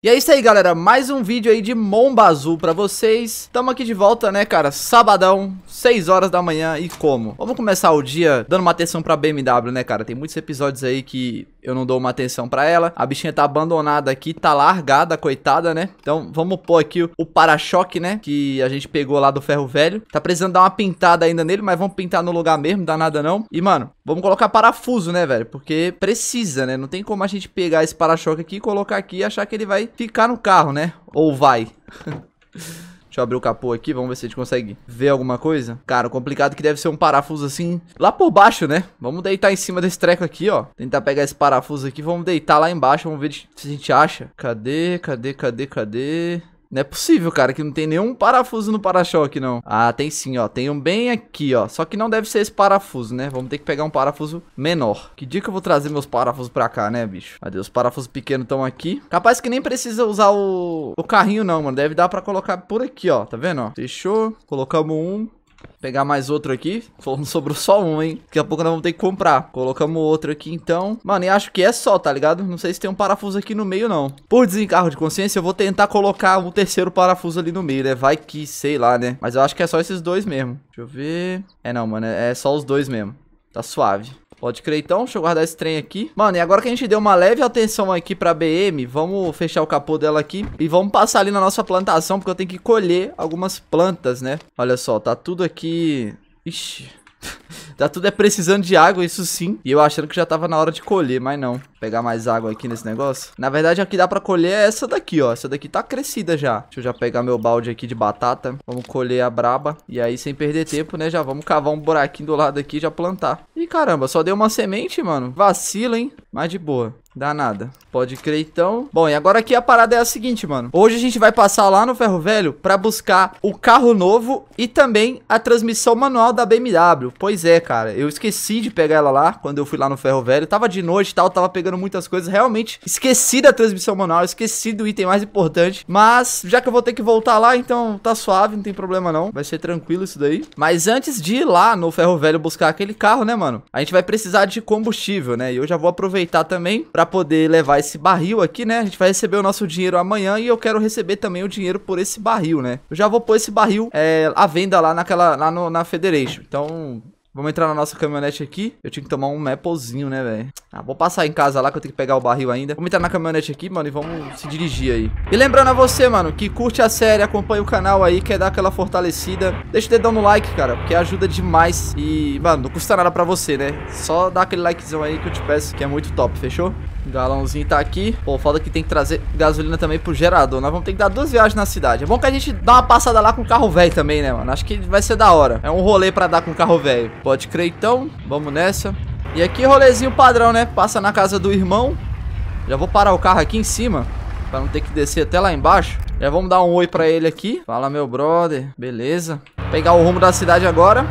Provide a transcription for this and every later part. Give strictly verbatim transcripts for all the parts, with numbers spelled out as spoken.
E é isso aí, galera, mais um vídeo aí de Momba Azul pra vocês. Tamo aqui de volta, né, cara, sabadão, seis horas da manhã, e como? Vamos começar o dia dando uma atenção pra B M W, né, cara, tem muitos episódios aí que eu não dou uma atenção pra ela. A bichinha tá abandonada aqui, tá largada, coitada, né. Então vamos pôr aqui o, o para-choque, né, que a gente pegou lá do ferro velho. Tá precisando dar uma pintada ainda nele, mas vamos pintar no lugar mesmo, não dá nada não. E, mano, vamos colocar parafuso, né, velho, porque precisa, né, não tem como a gente pegar esse para-choque aqui, colocar aqui e achar que ele vai ficar no carro, né? Ou vai. Deixa eu abrir o capô aqui, vamos ver se a gente consegue ver alguma coisa. Cara, o complicado é que deve ser um parafuso assim, lá por baixo, né? Vamos deitar em cima desse treco aqui, ó. Tentar pegar esse parafuso aqui, vamos deitar lá embaixo, vamos ver se a gente acha. Cadê, cadê, cadê, cadê... Não é possível, cara, que não tem nenhum parafuso no para-choque, não. Ah, tem sim, ó. Tem um bem aqui, ó. Só que não deve ser esse parafuso, né? Vamos ter que pegar um parafuso menor. Que dia que eu vou trazer meus parafusos pra cá, né, bicho? Cadê? Os parafusos pequenos estão aqui. Capaz que nem precisa usar o... o carrinho, não, mano. Deve dar pra colocar por aqui, ó. Tá vendo, ó? Fechou. Colocamos um... Pegar mais outro aqui. Sobrou só um, hein? Daqui a pouco nós vamos ter que comprar. Colocamos outro aqui, então. Mano, e acho que é só, tá ligado? Não sei se tem um parafuso aqui no meio, não. Por desencargo de consciência, eu vou tentar colocar um terceiro parafuso ali no meio, né? Vai que, sei lá, né? Mas eu acho que é só esses dois mesmo. Deixa eu ver. É, não, mano. É só os dois mesmo. Tá suave. Pode crer, então. Deixa eu guardar esse trem aqui. Mano, e agora que a gente deu uma leve atenção aqui pra B M, vamos fechar o capô dela aqui e vamos passar ali na nossa plantação, porque eu tenho que colher algumas plantas, né? Olha só, tá tudo aqui... Ixi... Tá tudo é precisando de água, isso sim. E eu achando que já tava na hora de colher, mas não. Vou pegar mais água aqui nesse negócio. Na verdade, a que dá pra colher é essa daqui, ó. Essa daqui tá crescida já. Deixa eu já pegar meu balde aqui de batata. Vamos colher a braba. E aí, sem perder tempo, né? Já vamos cavar um buraquinho do lado aqui e já plantar. Ih, caramba, só deu uma semente, mano. Vacila, hein? Mas de boa. Dá nada. Pode crer, então. Bom, e agora aqui a parada é a seguinte, mano. Hoje a gente vai passar lá no ferro velho pra buscar o carro novo e também a transmissão manual da B M W. Pois é, cara. Eu esqueci de pegar ela lá quando eu fui lá no ferro velho. Tava de noite e tal, tava pegando muitas coisas. Realmente esqueci da transmissão manual, esqueci do item mais importante. Mas já que eu vou ter que voltar lá, então tá suave, não tem problema não. Vai ser tranquilo isso daí. Mas antes de ir lá no ferro velho buscar aquele carro, né, mano? A gente vai precisar de combustível, né? E eu já vou aproveitar também pra poder levar esse barril aqui, né? A gente vai receber o nosso dinheiro amanhã e eu quero receber também o dinheiro por esse barril, né? Eu já vou pôr esse barril é, à venda lá naquela, lá no, na Federation. Então... Vamos entrar na nossa caminhonete aqui. Eu tinha que tomar um maplezinho, né, velho? Ah, vou passar em casa lá que eu tenho que pegar o barril ainda. Vamos entrar na caminhonete aqui, mano, e vamos se dirigir aí. E lembrando a você, mano, que curte a série, acompanha o canal aí, quer dar aquela fortalecida. Deixa o dedão no like, cara, porque ajuda demais. E, mano, não custa nada pra você, né? Só dá aquele likezão aí que eu te peço, que é muito top, fechou? O galãozinho tá aqui. Pô, falta que tem que trazer gasolina também pro gerador. Nós vamos ter que dar duas viagens na cidade. É bom que a gente dá uma passada lá com o carro velho também, né, mano? Acho que vai ser da hora. É um rolê pra dar com o carro velho. Pode crer, então. Vamos nessa. E aqui, rolezinho padrão, né? Passa na casa do irmão. Já vou parar o carro aqui em cima, pra não ter que descer até lá embaixo. Já vamos dar um oi pra ele aqui. Fala, meu brother. Beleza. Pegar o rumo da cidade agora.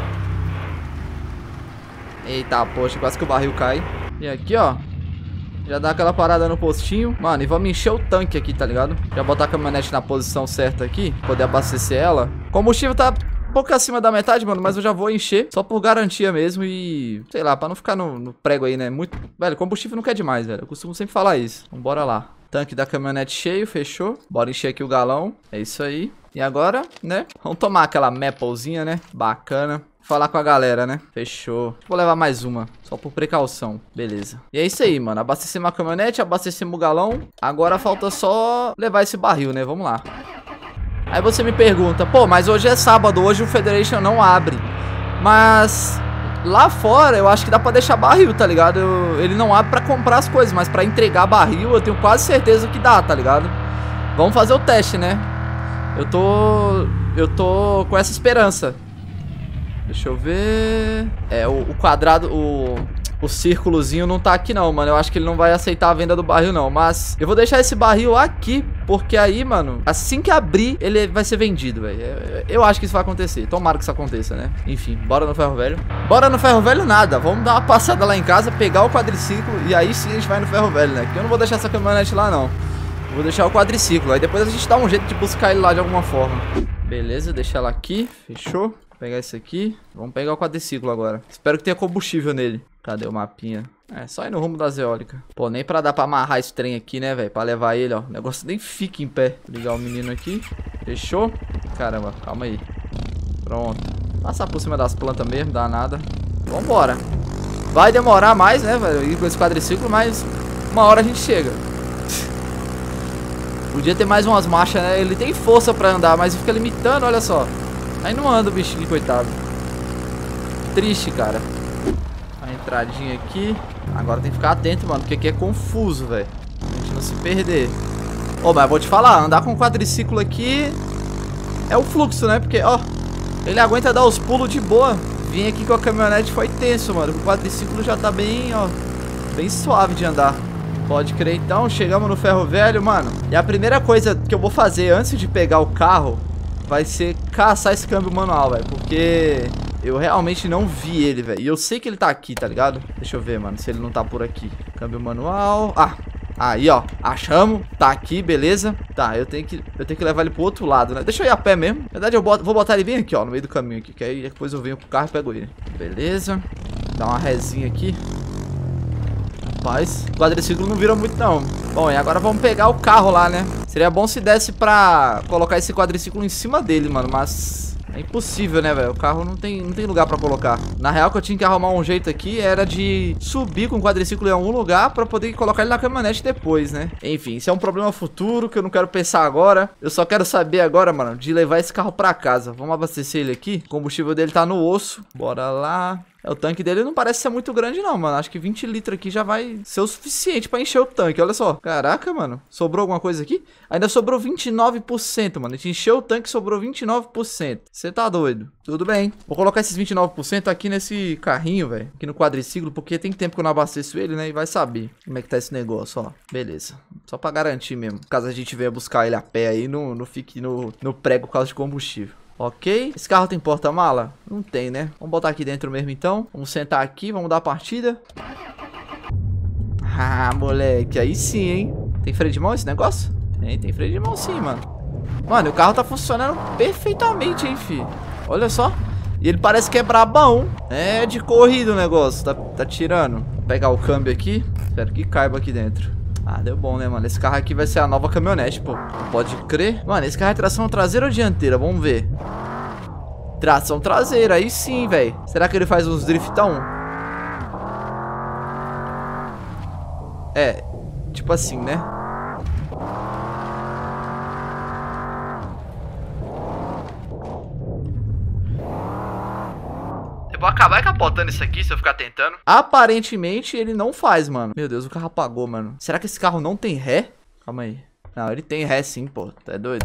Eita, poxa, quase que o barril cai. E aqui, ó. Já dá aquela parada no postinho. Mano, e vamos encher o tanque aqui, tá ligado? Já botar a caminhonete na posição certa aqui, poder abastecer ela. O combustível tá um pouco acima da metade, mano, mas eu já vou encher só por garantia mesmo e... sei lá, pra não ficar no, no prego aí, né? Muito... Velho, combustível não quer demais, velho. Eu costumo sempre falar isso. Então bora lá. Tanque da caminhonete cheio, fechou. Bora encher aqui o galão. É isso aí. E agora, né? Vamos tomar aquela maplezinha, né? Bacana. Falar com a galera, né? Fechou. Vou levar mais uma, só por precaução. Beleza. E é isso aí, mano. Abastecemos a caminhonete, abastecemos o galão. Agora falta só levar esse barril, né? Vamos lá. Aí você me pergunta, pô, mas hoje é sábado, hoje o Federation não abre. Mas lá fora eu acho que dá pra deixar barril, tá ligado? Eu, ele não abre pra comprar as coisas, mas pra entregar barril eu tenho quase certeza que dá, tá ligado? Vamos fazer o teste, né? Eu tô... eu tô com essa esperança. Deixa eu ver... É, o, o quadrado, o, o círculozinho não tá aqui não, mano. Eu acho que ele não vai aceitar a venda do barril não. Mas eu vou deixar esse barril aqui, porque aí, mano, assim que abrir, ele vai ser vendido, velho. Eu, eu acho que isso vai acontecer. Tomara que isso aconteça, né? Enfim, bora no ferro velho. Bora no ferro velho nada. Vamos dar uma passada lá em casa, pegar o quadriciclo e aí sim a gente vai no ferro velho, né? Porque eu não vou deixar essa caminhonete lá, não. Eu vou deixar o quadriciclo. Aí depois a gente dá um jeito de buscar ele lá de alguma forma. Beleza, deixa ela aqui. Fechou. pegar esse aqui. Vamos pegar o quadriciclo agora. Espero que tenha combustível nele. Cadê o mapinha? É, só ir no rumo das eólicas. Pô, nem pra dar pra amarrar esse trem aqui, né, velho? Pra levar ele, ó. O negócio nem fica em pé. Vou ligar o menino aqui. Fechou? Caramba, calma aí. Pronto. Passar por cima das plantas mesmo, dá nada. Vambora. Vai demorar mais, né, velho? Ir com esse quadriciclo, mas uma hora a gente chega. Podia ter mais umas marchas, né? Ele tem força pra andar, mas fica limitando, olha só. Aí não anda o bichinho, coitado. Triste, cara. A entradinha aqui. Agora tem que ficar atento, mano, porque aqui é confuso, velho. A gente não se perder. Ô, oh, mas vou te falar, andar com quadriciclo aqui é o fluxo, né? Porque, ó, ele aguenta dar os pulos de boa. Vim aqui com a caminhonete, foi tenso, mano. O quadriciclo já tá bem, ó, bem suave de andar. Pode crer, então. Chegamos no ferro velho, mano. E a primeira coisa que eu vou fazer antes de pegar o carro vai ser caçar esse câmbio manual, velho. Porque eu realmente não vi ele, velho. E eu sei que ele tá aqui, tá ligado? Deixa eu ver, mano, se ele não tá por aqui. Câmbio manual. Ah, aí, ó. Achamos. Tá aqui, beleza. Tá, eu tenho que, eu tenho que levar ele pro outro lado, né? Deixa eu ir a pé mesmo. Na verdade, eu boto, vou botar ele bem aqui, ó, no meio do caminho aqui. Que aí depois eu venho pro carro e pego ele. Beleza. Dá uma resinha aqui. Rapaz, o quadriciclo não vira muito, não. Bom, e agora vamos pegar o carro lá, né? Seria bom se desse pra colocar esse quadriciclo em cima dele, mano. Mas é impossível, né, velho? O carro não tem, não tem lugar pra colocar. Na real, que eu tinha que arrumar um jeito aqui era de subir com o quadriciclo em algum lugar pra poder colocar ele na caminhonete depois, né? Enfim, isso é um problema futuro que eu não quero pensar agora. Eu só quero saber agora, mano, de levar esse carro pra casa. Vamos abastecer ele aqui. O combustível dele tá no osso. Bora lá. É, o tanque dele não parece ser muito grande não, mano. Acho que vinte litros aqui já vai ser o suficiente pra encher o tanque, olha só. Caraca, mano. Sobrou alguma coisa aqui? Ainda sobrou vinte e nove por cento, mano. A gente encheu o tanque e sobrou vinte e nove por cento. Você tá doido? Tudo bem. Vou colocar esses vinte e nove por cento aqui nesse carrinho, velho. Aqui no quadriciclo, porque tem tempo que eu não abasteço ele, né? E vai saber como é que tá esse negócio, ó. Beleza. Só pra garantir mesmo. Caso a gente venha buscar ele a pé aí, não, não fique no, no prego por causa de combustível. Ok, esse carro tem porta-mala? Não tem, né? Vamos botar aqui dentro mesmo, então. Vamos sentar aqui, vamos dar a partida. Ah, moleque, aí sim, hein? Tem freio de mão esse negócio? Tem, tem freio de mão sim, mano. Mano, o carro tá funcionando perfeitamente, hein, fi. Olha só. E ele parece que é brabão. É de corrida o negócio, tá, tá tirando. Vou pegar o câmbio aqui. Espero que caiba aqui dentro. Ah, deu bom, né, mano? Esse carro aqui vai ser a nova caminhonete, pô. Pode crer. Mano, esse carro é tração traseira ou dianteira? Vamos ver. Tração traseira, aí sim, velho. Será que ele faz uns driftão? É, tipo assim, né? Vou acabar capotando isso aqui se eu ficar tentando. Aparentemente ele não faz, mano. Meu Deus, o carro apagou, mano. Será que esse carro não tem ré? Calma aí. Não, ele tem ré sim, pô. Tá doido?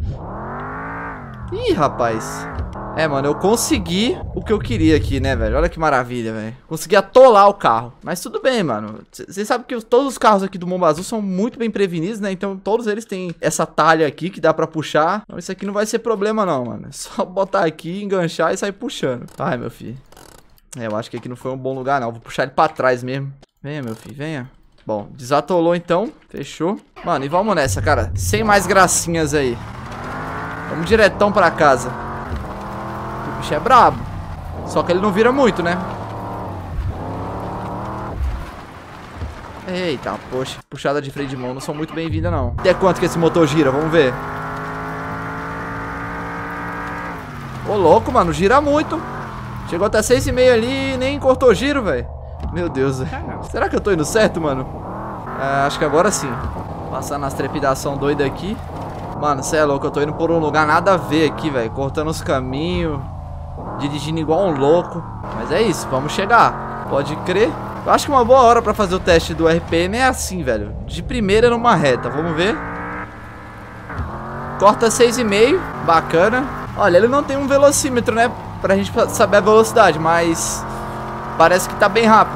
Ih, rapaz. É, mano, eu consegui o que eu queria aqui, né, velho? Olha que maravilha, velho. Consegui atolar o carro. Mas tudo bem, mano. Vocês sabem que todos os carros aqui do Mombazu são muito bem prevenidos, né? Então todos eles têm essa talha aqui que dá pra puxar. Então isso aqui não vai ser problema não, mano. É só botar aqui, enganchar e sair puxando. Ai, meu filho. É, eu acho que aqui não foi um bom lugar, não. Vou puxar ele pra trás mesmo. Venha, meu filho, venha. Bom, desatolou então. Fechou. Mano, e vamos nessa, cara. Sem mais gracinhas aí. Vamos diretão pra casa. O bicho é brabo. Só que ele não vira muito, né? Eita, poxa. Puxada de freio de mão não são muito bem-vinda, não. Até quanto que esse motor gira? Vamos ver. Ô, louco, mano. Gira muito. Chegou até seis e meio ali e nem cortou giro, velho. Meu Deus. Será que eu tô indo certo, mano? É, acho que agora sim. Passar nas trepidação doida aqui. Mano, cê é louco. Eu tô indo por um lugar nada a ver aqui, velho. Cortando os caminhos. Dirigindo igual um louco. Mas é isso, vamos chegar. Pode crer. Eu acho que uma boa hora pra fazer o teste do R P M é assim, velho. De primeira numa reta, vamos ver. Corta seis e meio, bacana. Olha, ele não tem um velocímetro, né? Pra gente saber a velocidade, mas parece que tá bem rápido.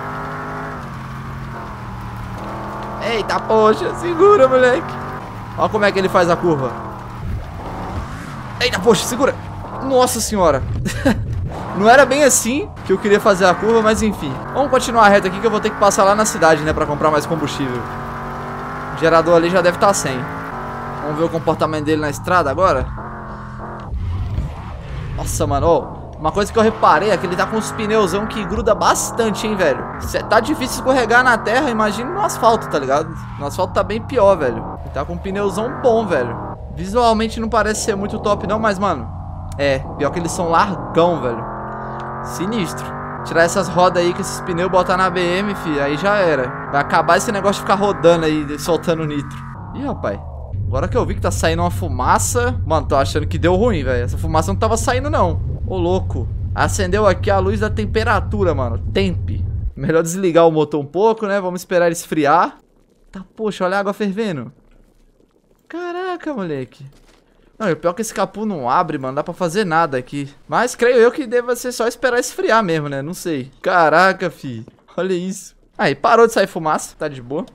Eita, poxa, segura, moleque. Olha como é que ele faz a curva. Eita, poxa, segura. Nossa senhora. Não era bem assim que eu queria fazer a curva, mas enfim. Vamos continuar a reta aqui que eu vou ter que passar lá na cidade, né, pra comprar mais combustível. O gerador ali já deve estar sem. Vamos ver o comportamento dele na estrada agora. Nossa, mano, ó. Uma coisa que eu reparei é que ele tá com os pneuzão que gruda bastante, hein, velho. Cê, tá difícil escorregar na terra, imagina no asfalto, tá ligado? No asfalto tá bem pior, velho. Ele tá com um pneuzão bom, velho. Visualmente não parece ser muito top não, mas, mano, é, pior que eles são largão, velho. Sinistro. Tirar essas rodas aí com esses pneus, botar na B M, fi, aí já era. Vai acabar esse negócio de ficar rodando aí, soltando nitro. Ih, rapaz. Agora que eu vi que tá saindo uma fumaça... Mano, tô achando que deu ruim, velho. Essa fumaça não tava saindo, não. Ô, louco. Acendeu aqui a luz da temperatura, mano. Temp. Melhor desligar o motor um pouco, né? Vamos esperar ele esfriar. Tá, poxa, olha a água fervendo. Caraca, moleque. Não, e o pior é que esse capô não abre, mano. Não dá pra fazer nada aqui. Mas creio eu que deva ser só esperar esfriar mesmo, né? Não sei. Caraca, fi. Olha isso. Aí, parou de sair fumaça. Tá de boa.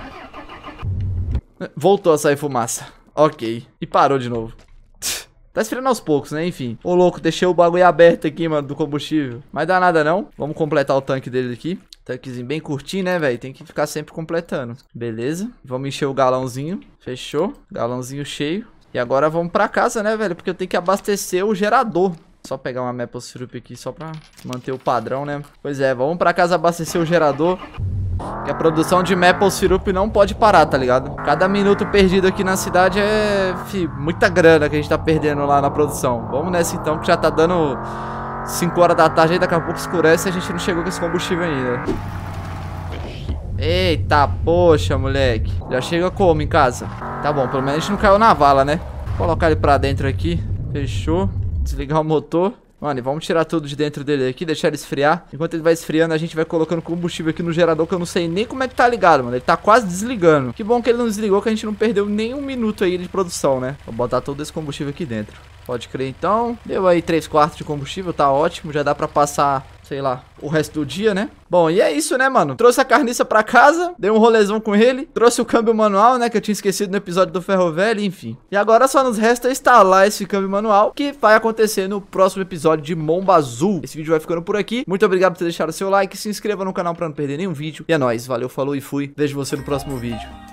Voltou a sair fumaça. Ok. E parou de novo. Tá esfriando aos poucos, né? Enfim. Ô, louco, deixei o bagulho aberto aqui, mano, do combustível. Mas dá nada, não. Vamos completar o tanque dele aqui. Tanquezinho bem curtinho, né, velho? Tem que ficar sempre completando. Beleza. Vamos encher o galãozinho. Fechou. Galãozinho cheio. E agora vamos pra casa, né, velho? Porque eu tenho que abastecer o gerador. Só pegar uma Maple Syrup aqui só pra manter o padrão, né? Pois é, vamos pra casa abastecer o gerador. Que a produção de Maple Syrup não pode parar, tá ligado? Cada minuto perdido aqui na cidade é, fi, muita grana que a gente tá perdendo lá na produção. Vamos nessa então, que já tá dando cinco horas da tarde, aí daqui a pouco escurece e a gente não chegou com esse combustível ainda. Eita, poxa, moleque. Já chega como em casa? Tá bom, pelo menos a gente não caiu na vala, né? Vou colocar ele pra dentro aqui. Fechou. Desligar o motor. Mano, e vamos tirar tudo de dentro dele aqui, deixar ele esfriar. Enquanto ele vai esfriando, a gente vai colocando combustível aqui no gerador, que eu não sei nem como é que tá ligado, mano. Ele tá quase desligando. Que bom que ele não desligou, que a gente não perdeu nem um minuto aí de produção, né? Vou botar todo esse combustível aqui dentro. Pode crer, então. Deu aí três quartos de combustível, tá ótimo. Já dá pra passar, sei lá, o resto do dia, né? Bom, e é isso, né, mano? Trouxe a carniça pra casa, dei um rolezão com ele. Trouxe o câmbio manual, né, que eu tinha esquecido no episódio do ferro velho, enfim. E agora só nos resta instalar esse câmbio manual, que vai acontecer no próximo episódio de Momba Azul. Esse vídeo vai ficando por aqui. Muito obrigado por ter deixado o seu like, se inscreva no canal pra não perder nenhum vídeo. E é nóis, valeu, falou e fui. Vejo você no próximo vídeo.